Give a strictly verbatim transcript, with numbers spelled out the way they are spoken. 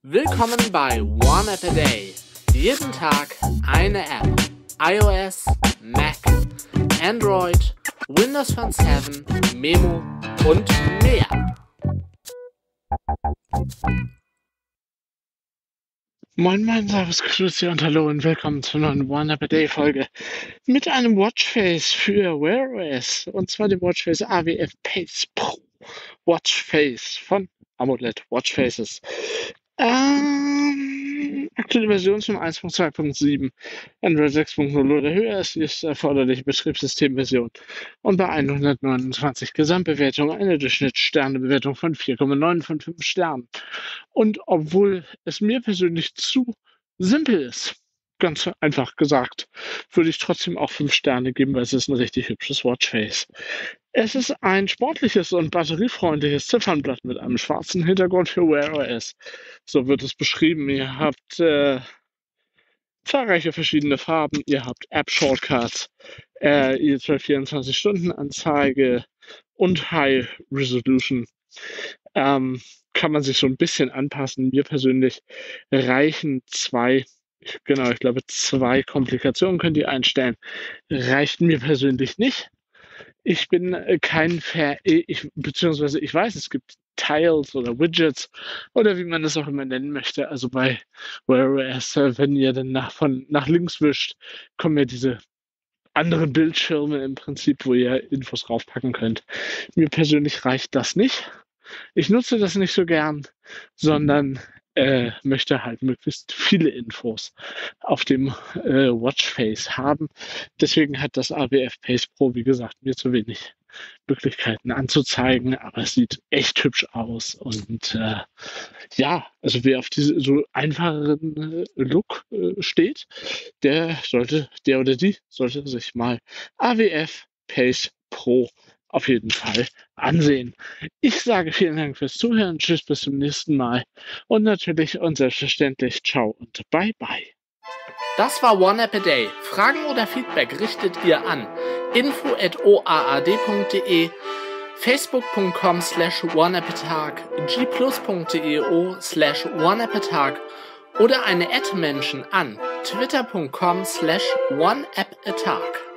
Willkommen bei One App a Day. Jeden Tag eine App. iOS, Mac, Android, Windows Phone sieben, Memo und mehr. Moin moin, servus, grüß und hallo und willkommen zur neuen One App a Day Folge mit einem Watchface für Wear O S, und zwar dem Watchface A W F Pace Pro Watchface von AMOLED Watchfaces. Ähm, aktuelle Version zum eins Punkt zwei Punkt sieben, Android sechs Punkt null oder höher ist die erforderliche Betriebssystemversion und bei hundertneunundzwanzig Gesamtbewertung eine Durchschnittssternebewertung von vier Komma neun von fünf Sternen. Und obwohl es mir persönlich zu simpel ist, ganz einfach gesagt, würde ich trotzdem auch fünf Sterne geben, weil es ist ein richtig hübsches Watchface. Es ist ein sportliches und batteriefreundliches Ziffernblatt mit einem schwarzen Hintergrund für Wear O S. So wird es beschrieben. Ihr habt äh, zahlreiche verschiedene Farben, ihr habt App-Shortcuts, äh, ihr vierundzwanzig-Stunden-Anzeige und High Resolution. Ähm, kann man sich so ein bisschen anpassen. Mir persönlich reichen zwei, genau, ich glaube zwei Komplikationen könnt ihr einstellen. Reicht mir persönlich nicht. Ich bin äh, kein Fan, ich, beziehungsweise ich weiß, es gibt Tiles oder Widgets oder wie man das auch immer nennen möchte. Also bei Wear O S, äh, wenn ihr dann nach, von, nach links wischt, kommen ja diese anderen Bildschirme im Prinzip, wo ihr Infos draufpacken könnt. Mir persönlich reicht das nicht. Ich nutze das nicht so gern, sondern äh, möchte halt möglichst viele Infos auf dem äh, Watchface haben. Deswegen hat das A W F Pace Pro, wie gesagt, mir zu wenig Möglichkeiten anzuzeigen, aber es sieht echt hübsch aus. Und äh, ja, also wer auf diesen so einfacheren äh, Look äh, steht, der sollte, der oder die sollte sich mal A W F Pace Pro auf jeden Fall ansehen. Ich sage vielen Dank fürs Zuhören, tschüss, bis zum nächsten Mal und natürlich und selbstverständlich ciao und bye bye. Das war One App a Day. Fragen oder Feedback richtet ihr an info at o a a d punkt d e, facebook punkt com slash oneappatag, g plus punkt d e o slash oneappatag oder eine Ad-Menschen an twitter punkt com slash oneappatag.